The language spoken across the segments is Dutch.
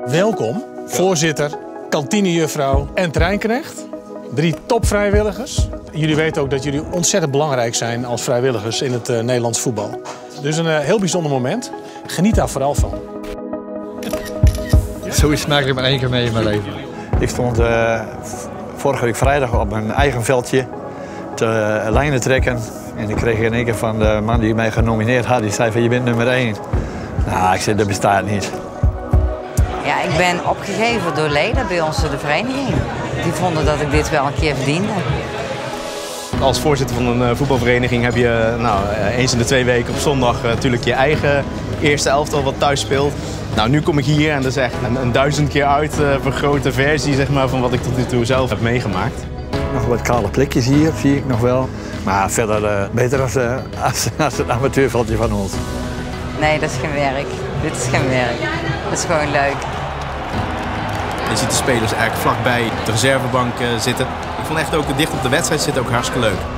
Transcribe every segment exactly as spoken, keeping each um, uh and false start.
Welkom, voorzitter, kantinejuffrouw en treinknecht. Drie topvrijwilligers. Jullie weten ook dat jullie ontzettend belangrijk zijn als vrijwilligers in het uh, Nederlands voetbal. Dus een uh, heel bijzonder moment. Geniet daar vooral van. Zoiets maak ik maar één keer mee in mijn leven. Ik stond uh, vorige week vrijdag op mijn eigen veldje te uh, lijnen trekken. En ik kreeg in één keer van de man die mij genomineerd had, die zei van je bent nummer één. Nou, ik zei dat bestaat niet. Ja, ik ben opgegeven door leden bij ons de vereniging. Die vonden dat ik dit wel een keer verdiende. Als voorzitter van een voetbalvereniging heb je nou, eens in de twee weken op zondag natuurlijk je eigen eerste elftal wat thuis speelt. Nou, nu kom ik hier en dat is echt een, een duizend keer uitvergrote versie zeg maar, van wat ik tot nu toe zelf heb meegemaakt. Nog wat kale plekjes hier, zie ik nog wel. Maar verder uh, beter als, uh, als, als het amateurveldje van ons. Nee, dat is geen werk. Dit is geen werk. Dat is gewoon leuk. Je ziet de spelers eigenlijk vlakbij de reservebank zitten. Ik vond echt ook dicht op de wedstrijd zitten ook hartstikke leuk.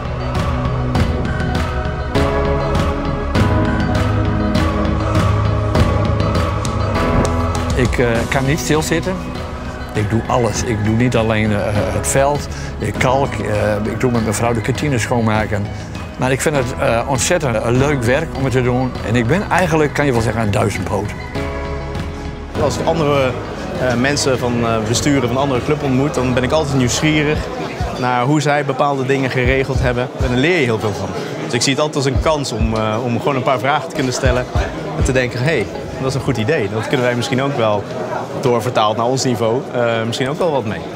Ik uh, kan niet stilzitten. Ik doe alles. Ik doe niet alleen uh, het veld, ik kalk, uh, ik doe met mijn vrouw de kantine schoonmaken. Maar ik vind het uh, ontzettend uh, leuk werk om het te doen. En ik ben eigenlijk, kan je wel zeggen, een duizendpoot. Als ik andere uh, mensen van uh, besturen van een andere club ontmoet, dan ben ik altijd nieuwsgierig naar hoe zij bepaalde dingen geregeld hebben. En daar leer je heel veel van. Dus ik zie het altijd als een kans om, uh, om gewoon een paar vragen te kunnen stellen. En te denken, hé, hey, dat is een goed idee. Dat kunnen wij misschien ook wel doorvertaald naar ons niveau, uh, misschien ook wel wat mee.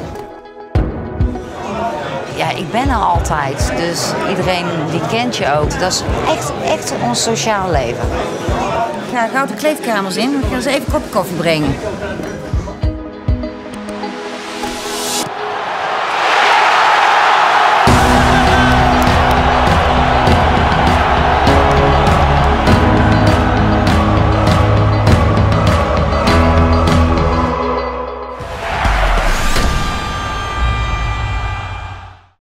Ja, ik ben er altijd, dus iedereen die kent je ook. Dat is echt, echt ons sociaal leven. Ik ga gauw de kleedkamers in, ik ga eens even een kopje koffie brengen.